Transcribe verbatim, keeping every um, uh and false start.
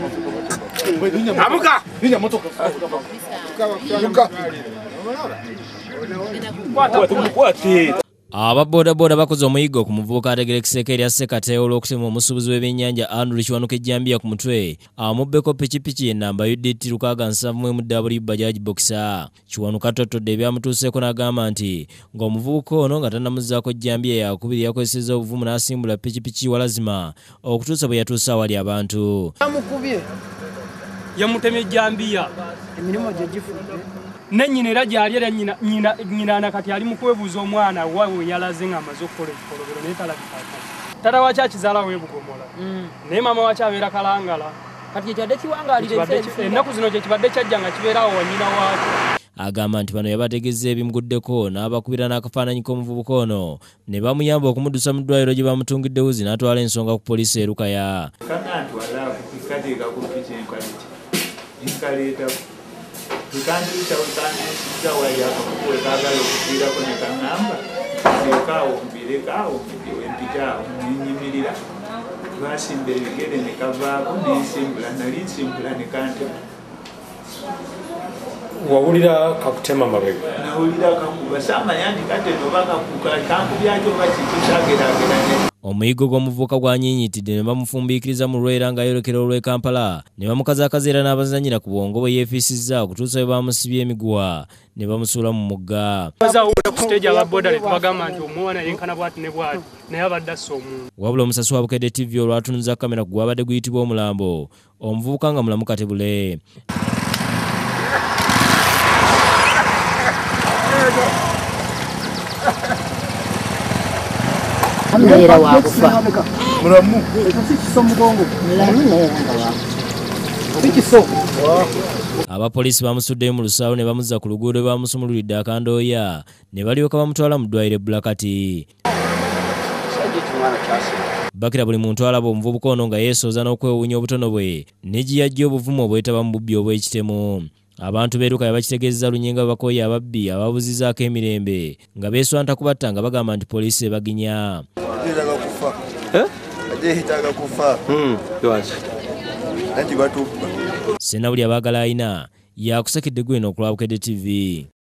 Amuka! Ninya motoka. Kwata Ababoda boda bakoze omuyigo ku muvubuka ategerekeseko erya Sekate olw'okutema omusuubuzi w'ebyennyanja Andrew Kiwanuka ejjambiya ku mutwe amubbeko pikipiki ennamba U D T lukaaga nsavu mu emu W Bajaj Boxer. Kiwanuka attotodde ebyamutuuseeko n'agamba nti ng'omuvubuka ono nga tannamuzzaako ejjambiya yakubiri yakozesezza obuvumu n'asimbula pikipiki walazima okutuusa bwe yatuusa awali abantu. Yamukubye yamutemye ejjambiya emirimu gye gifudde nenyina era gyali era nyina nyina nyina nakati ali mukwebuuza omwana wawe yalaze nga amaze okukola ekikolobero naye talabikako tata waaki akizaala weebugomola naye maama waaki abeera kalangala kati kyekibadde kiwangaalira ennaku zino kyekibadde kyajja nga kibeerawo wanyina waakyo. Agamba nti bano yabategeeza ebimuguddeko n'abakubira n'akafaananyi k'omuvubuka ono ne bamuyamba okumuddusa mu ddwaliro gye bamutungidde wuzi n'atwala ensonga ku poliisi e Lukaya. Tukandisha ukandisha wali akakuwe kagalo kugira kone kanamba sikawo mbirekawo wempitawo ninyimirira basimbere bigere ne kavaako n'ensimbula nali nsimbula ne kante wawulira kakutema mabega nawulira kakuba samanyandi kate nobaka kuka kangu byakyo bakitusageraagerane. Omuyigo gw'omuvubuka gwanyinyitidde ne bamufumbiikiriza mu lwera ng'ayolekera olw'e Kampala ne bamukazaakazeera n'abazanyira ku bwongo bwe yeefiisizza okutuusa bwe bamusibye emiguwa ne bamusuula mu mugga. Wabula omusasi wa Bukedde T V olwatunuza kamera ku gwabadde guyitibwa omulambo omuvubuka nga mulamu katebule. Amneera wa kufa. Mulamu. Sikiso mugongo. Mulamu neera nga wa. Sikiso. Abapoliisi bamusuddeyo mu lusaawo ne bamuzza ku luguudo bamusumululidde akandooya ne balyoka bamutwala mu ddwaliro e Bulakati. Bakira buli muntu alaba omuvubuka ono nga yeesooza n'okwewuunya obutono bwe ne gye yajja obuvumu obwetaba mu bubbi obw'ekitemu. Abantu beeruka yabakitegeeza lunyenga bakooye ababbi ababuzizaako emirembe nga beeswanta kubatta nga bagamba nti poliisi ebaginya. Ajehitaga kufa. Eh? Ajehitaga kufa. Hmm. Lwaki? Nanti batuuka. Ssenawuli abaagala ayina yakusekidde gweno okulwa Bukedde T V.